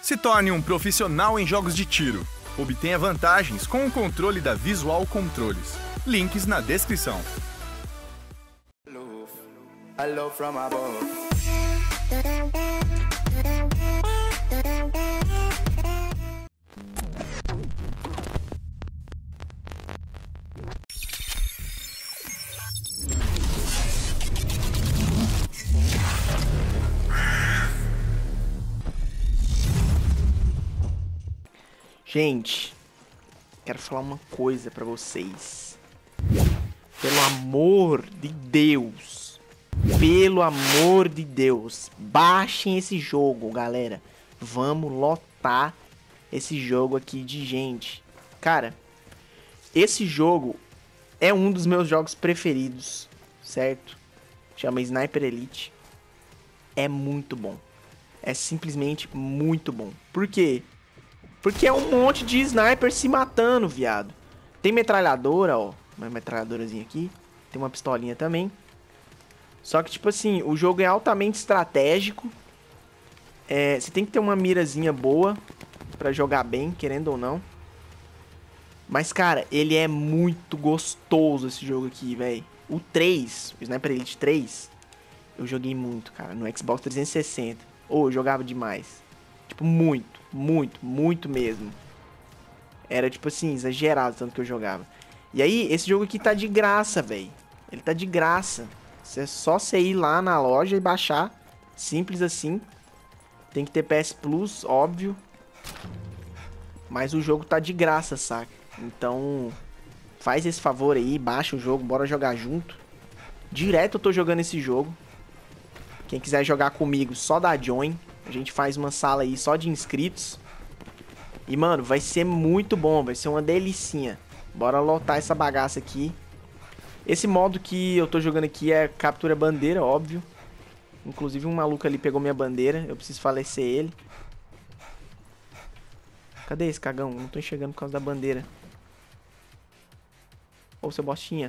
Se torne um profissional em jogos de tiro. Obtenha vantagens com o controle da Visual Controles. Links na descrição. Hello from above. Gente, quero falar uma coisa pra vocês. Pelo amor de Deus. Pelo amor de Deus. Baixem esse jogo, galera. Vamos lotar esse jogo aqui de gente. Cara, esse jogo é um dos meus jogos preferidos, certo? Chama Sniper Elite. É muito bom. É simplesmente muito bom. Por quê? Porque é um monte de sniper se matando, viado. Tem metralhadora, ó. Uma metralhadorazinha aqui. Tem uma pistolinha também. Só que, tipo assim, o jogo é altamente estratégico. Você tem que ter uma mirazinha boa pra jogar bem, querendo ou não. Mas, cara, ele é muito gostoso esse jogo aqui, velho. O 3, o Sniper Elite 3, eu joguei muito, cara, no Xbox 360. Eu jogava demais. Tipo, muito mesmo. Era, tipo assim, exagerado tanto que eu jogava. E aí, esse jogo aqui tá de graça, velho. Ele tá de graça. É só você ir lá na loja e baixar. Simples assim. Tem que ter PS Plus, óbvio. Mas o jogo tá de graça, saca? Então, faz esse favor aí, baixa o jogo, bora jogar junto. Direto eu tô jogando esse jogo. Quem quiser jogar comigo, só dá join. A gente faz uma sala aí só de inscritos. E, mano, vai ser muito bom. Vai ser uma delicinha. Bora lotar essa bagaça aqui. Esse modo que eu tô jogando aqui é captura bandeira, óbvio. Inclusive um maluco ali pegou minha bandeira. Eu preciso falecer ele. Cadê esse cagão? Não tô enxergando por causa da bandeira. Ô, seu bostinha.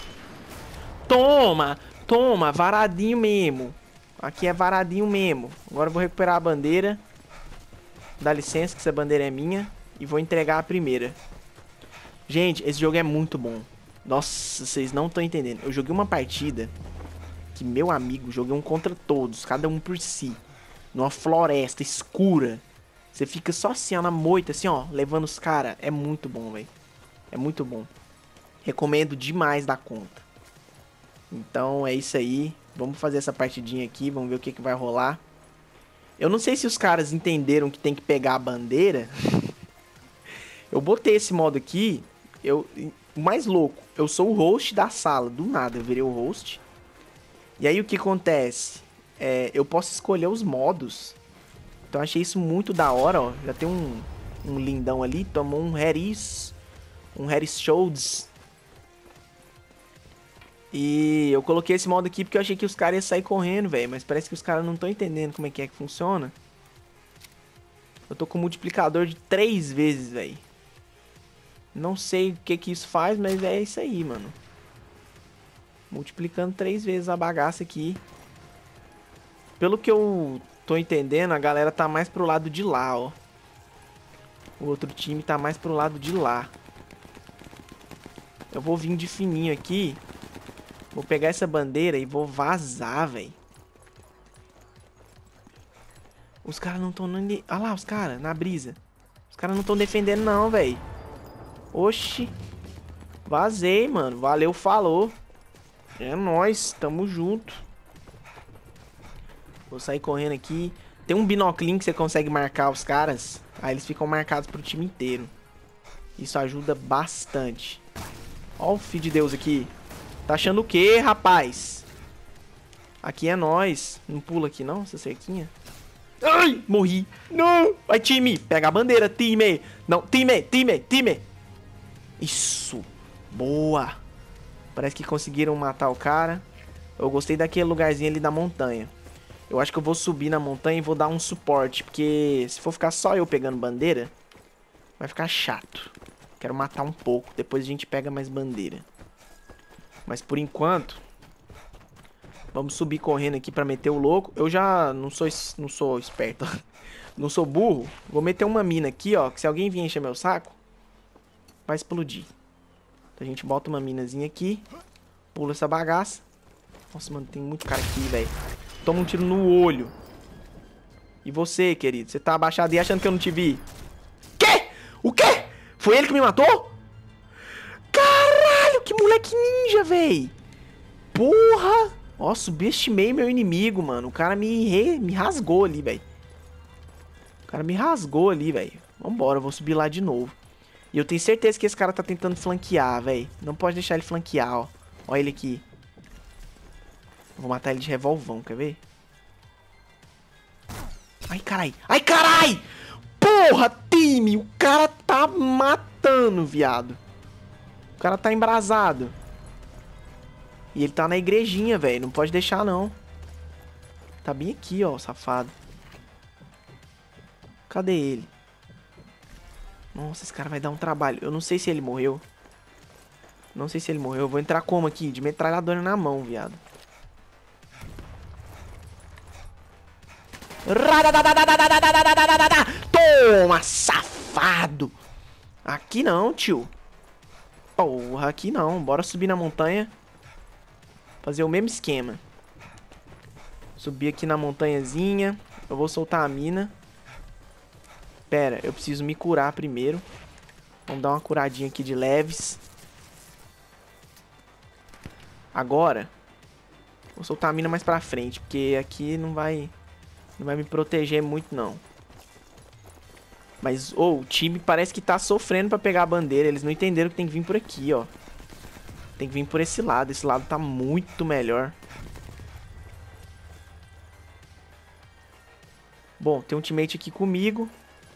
Toma! Toma! Varadinho mesmo. Aqui é varadinho mesmo. Agora eu vou recuperar a bandeira. Dá licença que essa bandeira é minha. E vou entregar a primeira. Gente, esse jogo é muito bom. Nossa, vocês não estão entendendo. Eu joguei uma partida que, meu amigo, joguei um contra todos. Cada um por si. Numa floresta escura. Você fica só assim, ó, na moita, assim, ó. Levando os caras. É muito bom, velho. É muito bom. Recomendo demais da conta. Então, é isso aí. Vamos fazer essa partidinha aqui, vamos ver o que vai rolar. Eu não sei se os caras entenderam que tem que pegar a bandeira. Eu botei esse modo aqui. O mais louco, eu sou o host da sala. Do nada, eu virei o host. E aí o que acontece? Eu posso escolher os modos. Então achei isso muito da hora, ó. Já tem um lindão ali, tomou um Harris Schultz. E eu coloquei esse modo aqui porque eu achei que os caras iam sair correndo, velho. Mas parece que os caras não estão entendendo como é que funciona. Eu tô com um multiplicador de 3 vezes, velho. Não sei o que isso faz, mas é isso aí, mano. Multiplicando 3 vezes a bagaça aqui. Pelo que eu tô entendendo, a galera tá mais pro lado de lá, ó. O outro time tá mais pro lado de lá. Eu vou vir de fininho aqui. Vou pegar essa bandeira e vou vazar, velho. Os caras não estão... Olha lá, os caras, na brisa. Os caras não estão defendendo não, velho. Oxi. Vazei, mano. Valeu, falou. É nóis, tamo junto. Vou sair correndo aqui. Tem um binoclinho que você consegue marcar os caras. Aí eles ficam marcados pro time inteiro. Isso ajuda bastante. Ó o filho de Deus aqui. Tá achando o quê, rapaz? Aqui é nóis. Não pula aqui não, essa cerquinha. Ai, morri. Não. Vai, time. Pega a bandeira, time. Não, time. Isso. Boa. Parece que conseguiram matar o cara. Eu gostei daquele lugarzinho ali da montanha. Eu acho que eu vou subir na montanha e vou dar um suporte. Porque se for ficar só eu pegando bandeira, vai ficar chato. Quero matar um pouco. Depois a gente pega mais bandeira. Mas por enquanto, Vamos subir correndo aqui pra meter o louco. Eu já não sou esperto. Não sou burro. Vou meter uma mina aqui, ó. Que se alguém vir encher meu saco, vai explodir. Então a gente bota uma minazinha aqui. Pula essa bagaça. Nossa, mano, tem muito cara aqui, velho. Toma um tiro no olho. E você, querido? Você tá abaixado e achando que eu não te vi? Quê? O quê? Foi ele que me matou? Caralho, que moleque ninja, véi. Porra. Ó, subestimei meu inimigo, mano. O cara me rasgou ali, velho. O cara me rasgou ali, velho. Vambora, eu vou subir lá de novo. E eu tenho certeza que esse cara tá tentando flanquear, velho. Não pode deixar ele flanquear, ó. Olha ele aqui. Vou matar ele de revolvão, quer ver? Ai, carai. Ai, carai! Porra, time! O cara tá matando, viado. O cara tá embrasado. E ele tá na igrejinha, velho. Não pode deixar, não. Tá bem aqui, ó, safado. Cadê ele? Nossa, esse cara vai dar um trabalho. Eu não sei se ele morreu. Não sei se ele morreu. Eu vou entrar como aqui? De metralhadora na mão, viado. Toma, safado. Aqui não, tio. Porra, aqui não. Bora subir na montanha. Fazer o mesmo esquema. Subir aqui na montanhazinha. Eu vou soltar a mina. Pera, eu preciso me curar primeiro. Vamos dar uma curadinha aqui de leves. Agora, vou soltar a mina mais pra frente, porque aqui não vai me proteger muito, não. Mas, o time parece que tá sofrendo pra pegar a bandeira. Eles não entenderam que tem que vir por aqui, ó. Tem que vir por esse lado. Esse lado tá muito melhor. Bom, tem um teammate aqui comigo.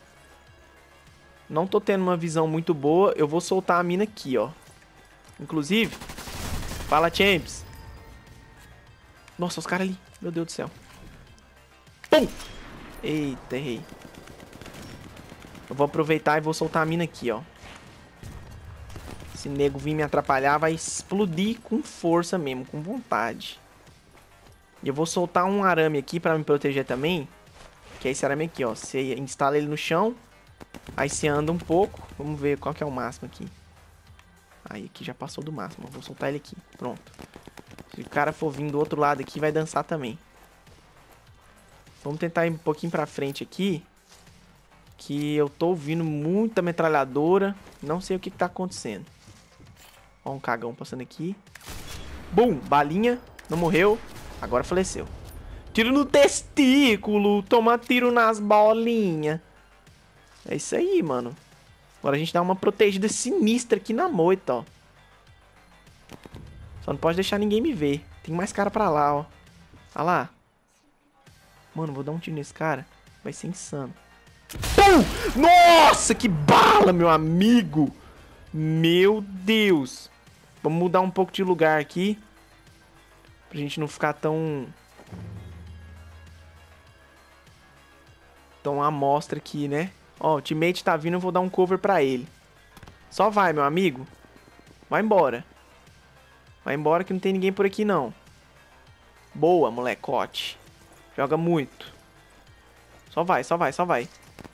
Não tô tendo uma visão muito boa. Eu vou soltar a mina aqui, ó. Inclusive, fala, Champs. Nossa, os caras ali. Meu Deus do céu. Pum! Eita, errei. Eu vou aproveitar e vou soltar a mina aqui, ó. Se o nego vir me atrapalhar, vai explodir com força mesmo, com vontade. E eu vou soltar um arame aqui pra me proteger também. Que é esse arame aqui, ó. Você instala ele no chão. Aí você anda um pouco. Vamos ver qual que é o máximo aqui. Aí aqui já passou do máximo. Eu vou soltar ele aqui. Pronto. Se o cara for vir do outro lado aqui, vai dançar também. Vamos tentar ir um pouquinho pra frente aqui. Que eu tô ouvindo muita metralhadora. Não sei o que tá acontecendo. Ó, um cagão passando aqui. Bum! Balinha. Não morreu. Agora faleceu. Tiro no testículo. Toma tiro nas bolinhas. É isso aí, mano. Agora a gente dá uma protegida sinistra aqui na moita, ó. Só não pode deixar ninguém me ver. Tem mais cara pra lá, ó. Olha lá. Mano, vou dar um tiro nesse cara. Vai ser insano. Pum! Nossa, que bala, meu amigo. Meu Deus. Vamos mudar um pouco de lugar aqui. Pra gente não ficar tão à mostra aqui, né? Ó, o teammate tá vindo, eu vou dar um cover pra ele. Só vai, meu amigo. Vai embora. Vai embora que não tem ninguém por aqui, não. Boa, molecote. Joga muito. Só vai, só vai, só vai.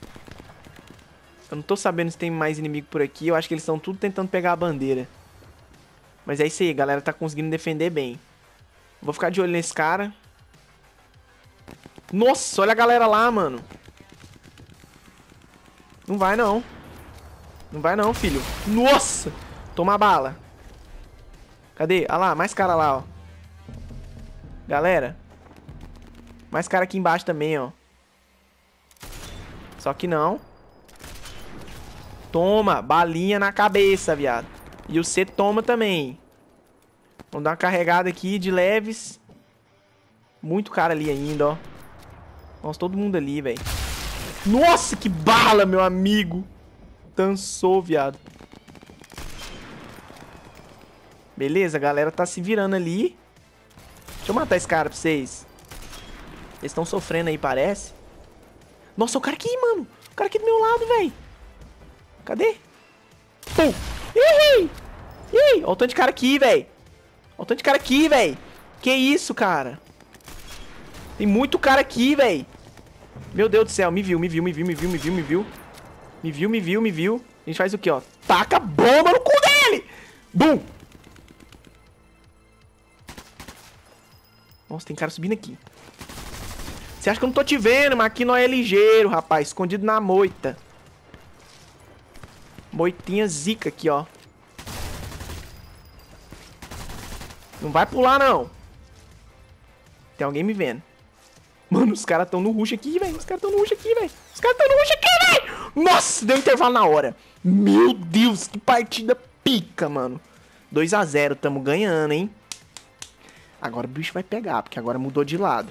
Eu não tô sabendo se tem mais inimigo por aqui. Eu acho que eles estão tudo tentando pegar a bandeira. Mas é isso aí, a galera tá conseguindo defender bem. Vou ficar de olho nesse cara. Nossa, olha a galera lá, mano. Não vai, não. Não vai, não, filho. Nossa! Toma a bala. Cadê? Olha lá, mais cara lá, ó. Galera. Mais cara aqui embaixo também, ó. Só que não. Toma, balinha na cabeça, viado. E você toma também. Vamos dar uma carregada aqui de leves. Muito cara ali ainda, ó. Nossa, todo mundo ali, velho. Nossa, que bala, meu amigo. Dançou, viado. Beleza, a galera tá se virando ali. Deixa eu matar esse cara pra vocês. Eles estão sofrendo aí, parece. Nossa, o cara aqui, mano. O cara aqui do meu lado, velho. Cadê? Pum. Ih! Ih! Olha o tanto de cara aqui, velho. Olha o tanto de cara aqui, velho. Que isso, cara? Tem muito cara aqui, velho. Meu Deus do céu, me viu. Me viu. A gente faz o quê, ó? Taca bomba no cu dele! Bum! Nossa, tem cara subindo aqui. Você acha que eu não tô te vendo, mas aqui nós é ligeiro, rapaz. Escondido na moita. Moitinha zica aqui, ó. Não vai pular, não. Tem alguém me vendo. Mano, os caras tão no rush aqui, velho. Os caras tão no rush aqui, velho. Nossa, deu intervalo na hora. Meu Deus, que partida pica, mano. 2 a 0, tamo ganhando, hein. Agora o bicho vai pegar, porque agora mudou de lado.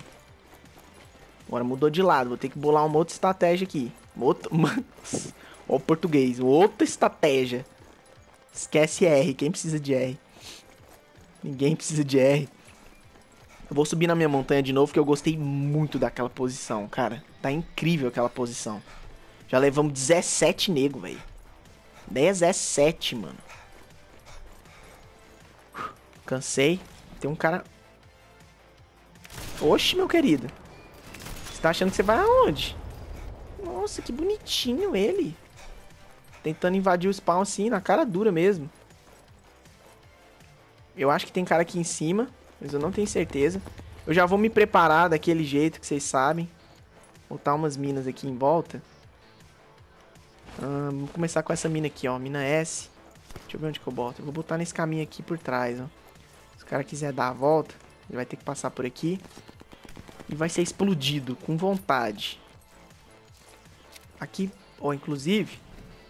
Vou ter que bolar uma outra estratégia aqui. Mano, ó o português. Outra estratégia. Esquece R. Quem precisa de R? Ninguém precisa de R. Eu vou subir na minha montanha de novo, porque eu gostei muito daquela posição, cara. Tá incrível aquela posição. Já levamos 17 nego, velho. 17, mano. Cansei. Tem um cara... Oxe, meu querido. Você tá achando que você vai aonde? Nossa, que bonitinho ele. Tentando invadir o spawn assim, na cara dura mesmo. Eu acho que tem cara aqui em cima, mas eu não tenho certeza. Eu já vou me preparar daquele jeito que vocês sabem. Botar umas minas aqui em volta. Vamos começar com essa mina aqui, ó. Mina S. Deixa eu ver onde que eu boto. Eu vou botar nesse caminho aqui por trás, ó. Se o cara quiser dar a volta, ele vai ter que passar por aqui. E vai ser explodido, com vontade. Aqui, ó, inclusive...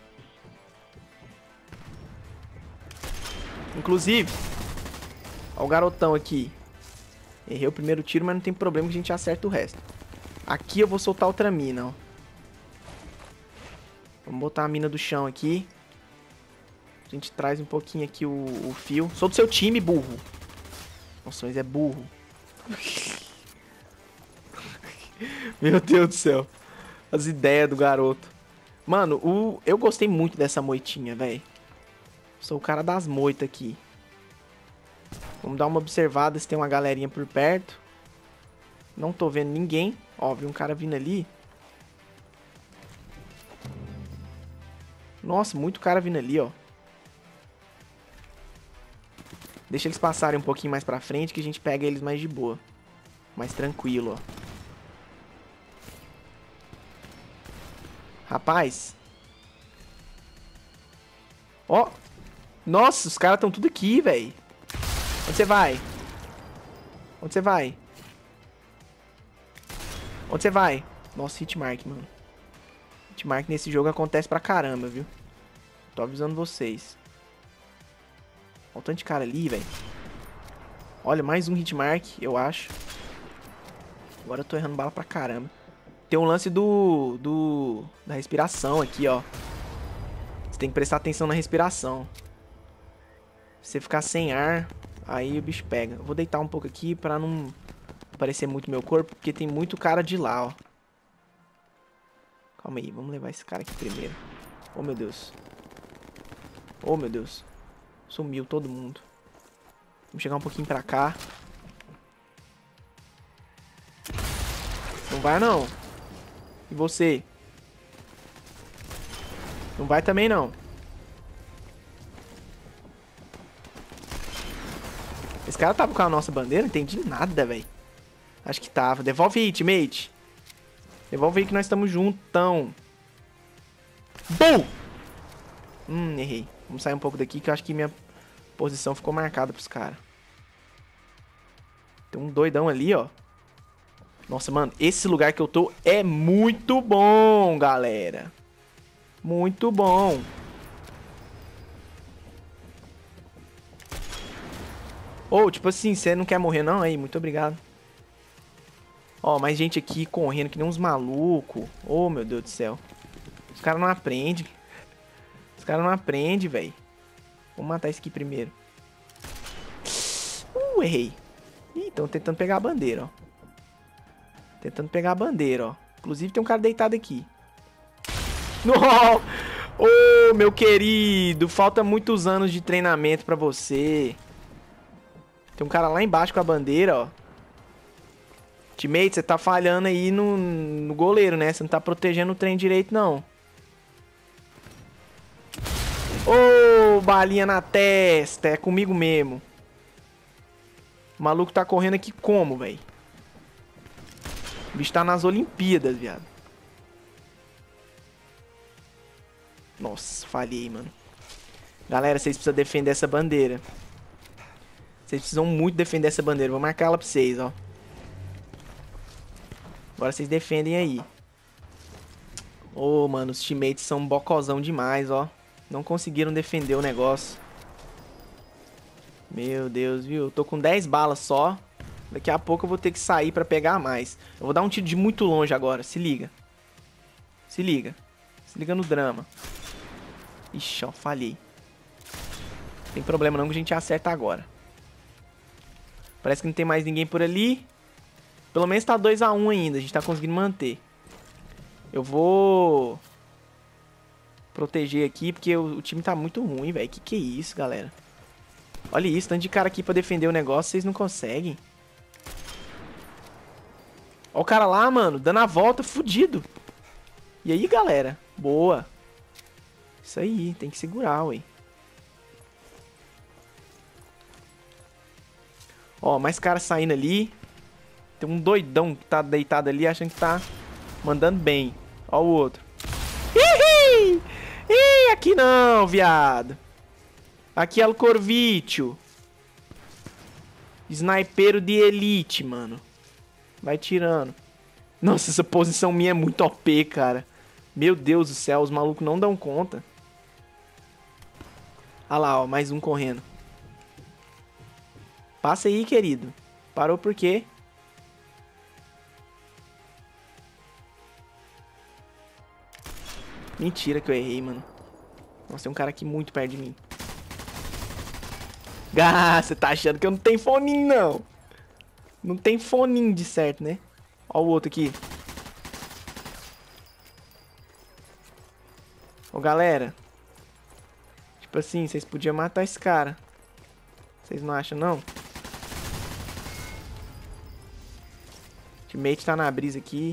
Ó o garotão aqui. Errei o primeiro tiro, mas não tem problema que a gente acerta o resto. Aqui eu vou soltar outra mina, ó. Vamos botar a mina do chão aqui. A gente traz um pouquinho aqui o fio. Sou do seu time, burro. Nossa, mas é burro. Meu Deus do céu. As ideias do garoto. Mano, eu gostei muito dessa moitinha, velho. Sou o cara das moitas aqui. Vamos dar uma observada se tem uma galerinha por perto. Não tô vendo ninguém. Ó, vi um cara vindo ali. Nossa, muito cara vindo ali, ó. Deixa eles passarem um pouquinho mais pra frente que a gente pega eles mais de boa. Mais tranquilo, ó. Rapaz. Ó. Nossa, os caras estão tudo aqui, velho. Onde você vai? Onde você vai? Onde você vai? Nossa, hitmark, mano. Hitmark nesse jogo acontece pra caramba, viu? Tô avisando vocês. Olha o tanto de cara ali, velho. Olha, mais um hitmark, eu acho. Agora eu tô errando bala pra caramba. Tem um lance da respiração aqui, ó. Você tem que prestar atenção na respiração. Se você ficar sem ar, aí o bicho pega. Eu vou deitar um pouco aqui pra não aparecer muito meu corpo, porque tem muito cara de lá, ó. Calma aí, vamos levar esse cara aqui primeiro. Oh, meu Deus. Oh, meu Deus. Sumiu todo mundo. Vamos chegar um pouquinho pra cá. Não vai, não. E você? Não vai também, não. Esse cara tava com a nossa bandeira? Não entendi nada, velho. Acho que tava. Devolve aí, teammate. Devolve aí que nós estamos juntão. Bum! Errei. Vamos sair um pouco daqui que eu acho que minha posição ficou marcada pros caras. Tem um doidão ali, ó. Nossa, mano, esse lugar que eu tô é muito bom, galera. Muito bom. Ou, tipo assim, você não quer morrer não? Aí, muito obrigado. Ó, mais gente aqui correndo que nem uns malucos. Oh, meu Deus do céu. Os caras não aprendem. Os caras não aprendem, velho. Vamos matar esse aqui primeiro. Errei. Ih, estão tentando pegar a bandeira, ó. Tentando pegar a bandeira, ó. Inclusive tem um cara deitado aqui. Oh, meu querido. Falta muitos anos de treinamento pra você. Tem um cara lá embaixo com a bandeira, ó. Teammate, você tá falhando aí no goleiro, né? Você não tá protegendo o trem direito, não. Ô, balinha na testa. É comigo mesmo. O maluco tá correndo aqui como, velho? O bicho tá nas Olimpíadas, viado. Nossa, falhei, mano. Galera, vocês precisam defender essa bandeira. Vocês precisam muito defender essa bandeira. Vou marcar ela pra vocês, ó. Agora vocês defendem aí. Ô, mano, os teammates são um bocozão demais, ó. Não conseguiram defender o negócio. Meu Deus, viu? Eu tô com 10 balas só. Daqui a pouco eu vou ter que sair pra pegar mais. Eu vou dar um tiro de muito longe agora. Se liga. Se liga. Se liga no drama. Ixi, ó, falhei. Não tem problema não que a gente acerta agora. Parece que não tem mais ninguém por ali. Pelo menos tá 2 a 1 ainda. A gente tá conseguindo manter. Eu vou proteger aqui porque o time tá muito ruim, velho. Que é isso, galera? Olha isso, tanto de cara aqui pra defender o negócio, vocês não conseguem. Ó o cara lá, mano, dando a volta, fudido. E aí, galera? Boa. Isso aí, tem que segurar, ué. Ó, mais cara saindo ali. Tem um doidão que tá deitado ali, achando que tá mandando bem. Ó o outro. Ih, ih, aqui não, viado. Aqui é o Corvitio. Snipeiro de elite, mano. Vai tirando. Nossa, essa posição minha é muito OP, cara. Meu Deus do céu, os malucos não dão conta. Olha lá, ó, mais um correndo. Passa aí, querido. Parou por quê? Mentira que eu errei, mano. Nossa, tem um cara aqui muito perto de mim. Ah, você tá achando que eu não tenho foninho, não. Não tem foninho de certo, né? Ó o outro aqui. Ô, galera. Tipo assim, vocês podiam matar esse cara. Vocês não acham, não? O teammate tá na brisa aqui.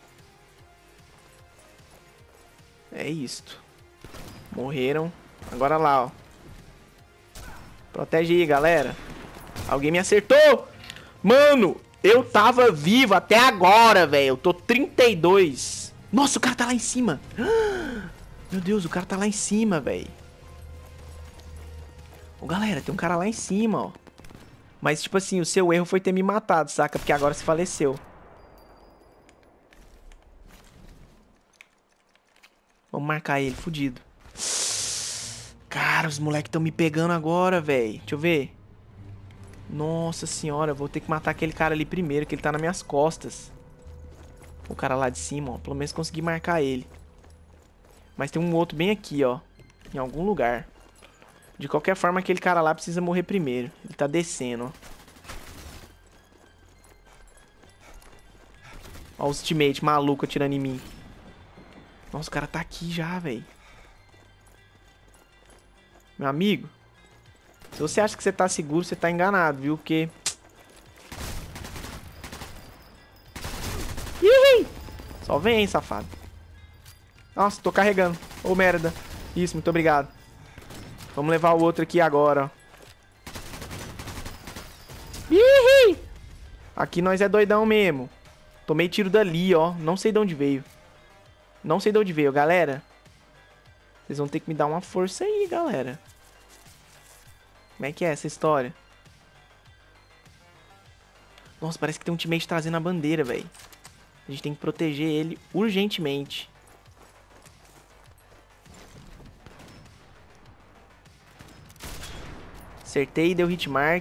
É isto. Morreram. Agora lá, ó. Protege aí, galera. Alguém me acertou! Mano, eu tava vivo até agora, velho. Eu tô 32. Nossa, o cara tá lá em cima. Meu Deus, o cara tá lá em cima, velho. Ô, galera, tem um cara lá em cima, ó. Mas, tipo assim, o seu erro foi ter me matado, saca? Porque agora você faleceu. Vamos marcar ele, fudido. Cara, os moleques estão me pegando agora, velho. Deixa eu ver. Nossa senhora, eu vou ter que matar aquele cara ali primeiro, que ele tá nas minhas costas. O cara lá de cima, ó. Pelo menos consegui marcar ele. Mas tem um outro bem aqui, ó. Em algum lugar. De qualquer forma, aquele cara lá precisa morrer primeiro. Ele tá descendo, ó. Ó os teammates malucos atirando em mim. Nossa, o cara tá aqui já, velho. Meu amigo, se você acha que você tá seguro, você tá enganado, viu? Porque... Ih! Só vem, safado. Nossa, tô carregando. Ô, merda. Isso, muito obrigado. Vamos levar o outro aqui agora, ó. Ih! Aqui nós é doidão mesmo. Tomei tiro dali, ó. Não sei de onde veio. Não sei de onde veio, galera. Vocês vão ter que me dar uma força aí, galera. Como é que é essa história? Nossa, parece que tem um teammate trazendo a bandeira, velho. A gente tem que proteger ele urgentemente. Acertei, deu hitmark.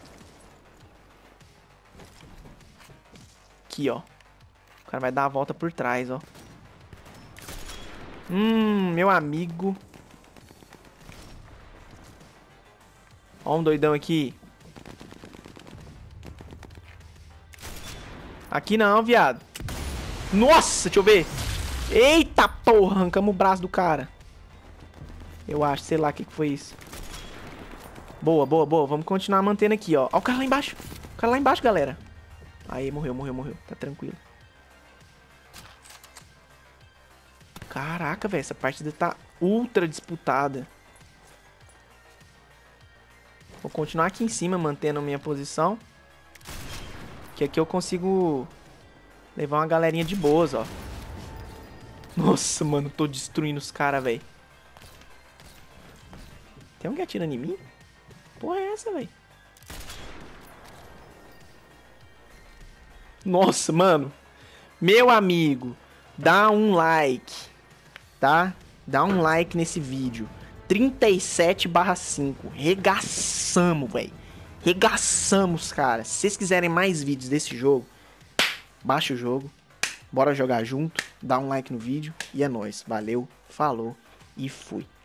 Aqui, ó. O cara vai dar a volta por trás, ó. Meu amigo. Ó um doidão aqui. Aqui não, viado. Nossa, deixa eu ver. Eita porra, arrancamos o braço do cara. Eu acho, sei lá o que foi isso. Boa, boa, boa. Vamos continuar mantendo aqui, ó. Ó o cara lá embaixo. O cara lá embaixo, galera. Aí, morreu. Tá tranquilo. Caraca, velho. Essa partida tá ultra disputada. Vou continuar aqui em cima, mantendo a minha posição. Que aqui eu consigo levar uma galerinha de boas, ó. Nossa, mano. Tô destruindo os caras, velho. Tem alguém atirando em mim? Porra é essa, velho? Nossa, mano. Meu amigo, dá um like, tá? Dá um like nesse vídeo. 37/5. Regaçamos, velho. Regaçamos, cara. Se vocês quiserem mais vídeos desse jogo, baixa o jogo. Bora jogar junto. Dá um like no vídeo. E é nóis. Valeu, falou e fui.